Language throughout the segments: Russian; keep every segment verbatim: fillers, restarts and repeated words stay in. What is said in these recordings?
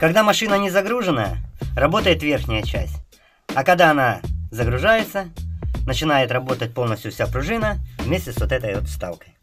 Когда машина не загружена, работает верхняя часть. А когда она загружается, начинает работать полностью вся пружина вместе с вот этой вот вставкой.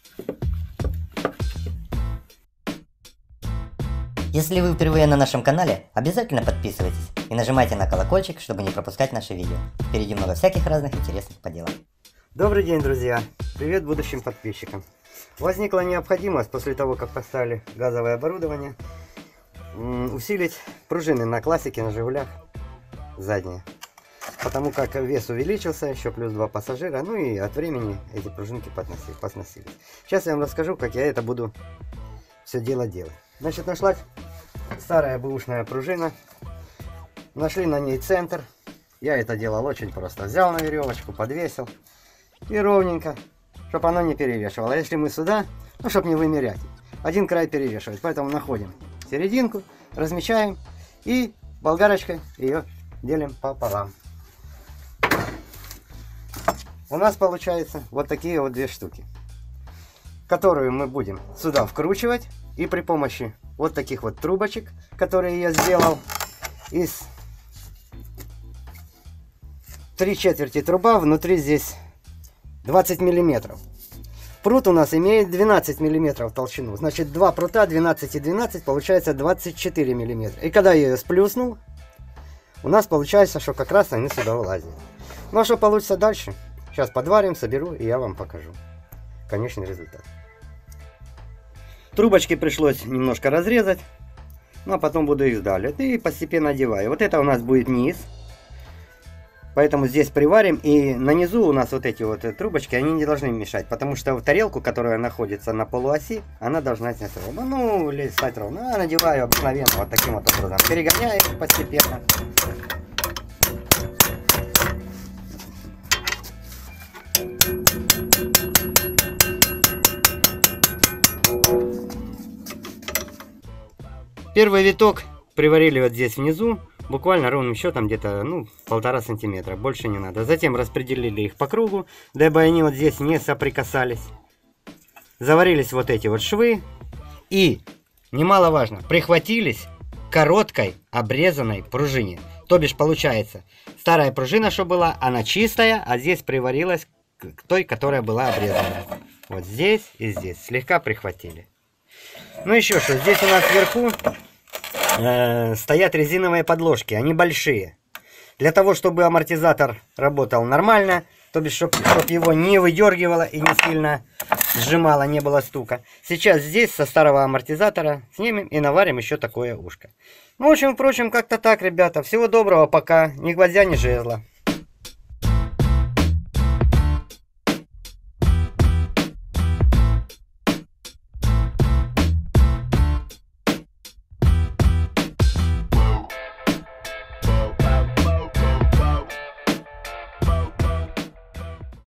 Если вы впервые на нашем канале, обязательно подписывайтесь и нажимайте на колокольчик, чтобы не пропускать наши видео. Впереди много всяких разных интересных поделок. Добрый день, друзья! Привет будущим подписчикам! Возникла необходимость после того, как поставили газовое оборудование, усилить пружины на классике, на Жигулях задние. Потому как вес увеличился, еще плюс два пассажира, ну и от времени эти пружинки подносились. Сейчас я вам расскажу, как я это буду все дело делать. Значит, нашлась старая бэушная пружина, нашли на ней центр. Я это делал очень просто. Взял на веревочку, подвесил и ровненько, чтобы оно не перевешивало. Если мы сюда, ну, чтобы не вымерять, один край перевешивать. Поэтому находим серединку, размечаем и болгарочкой ее делим пополам. У нас получается вот такие вот две штуки, которую мы будем сюда вкручивать. И при помощи вот таких вот трубочек, которые я сделал из три четверти труба, внутри здесь двадцать миллиметров. Прут у нас имеет двенадцать миллиметров толщину. Значит, два прута, двенадцать и двенадцать, получается двадцать четыре миллиметра. И когда я ее сплюснул, у нас получается, что как раз они сюда влазят. Ну а что получится дальше? Сейчас подварим, соберу и я вам покажу конечный результат. Трубочки пришлось немножко разрезать, ну а потом буду их сдавливать и постепенно одеваю. Вот это у нас будет низ, поэтому здесь приварим, и на низу у нас вот эти вот трубочки, они не должны мешать, потому что в тарелку, которая находится на полуоси, она должна снять ровно, ну или стать ровно. А надеваю обыкновенно вот таким вот образом, перегоняю их постепенно. Первый виток приварили вот здесь внизу, буквально ровным счетом где-то ну, полтора сантиметра, больше не надо. Затем распределили их по кругу, дабы они вот здесь не соприкасались. Заварились вот эти вот швы и, немаловажно, прихватились к короткой обрезанной пружине. То бишь получается, старая пружина, что была, она чистая, а здесь приварилась к той, которая была обрезана. Вот здесь и здесь слегка прихватили. Ну еще что, здесь у нас вверху э, стоят резиновые подложки, они большие. Для того, чтобы амортизатор работал нормально, то бишь, чтобы чтоб его не выдергивало и не сильно сжимало, не было стука. Сейчас здесь со старого амортизатора снимем и наварим еще такое ушко. Ну, в общем, впрочем, как-то так, ребята. Всего доброго, пока. Ни гвоздя, ни жезла.